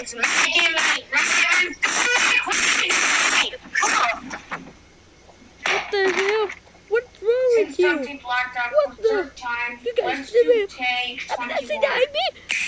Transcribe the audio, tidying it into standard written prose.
It's making me What the hell? What's wrong with you? What the? You guys did it. I mean, that's behind me.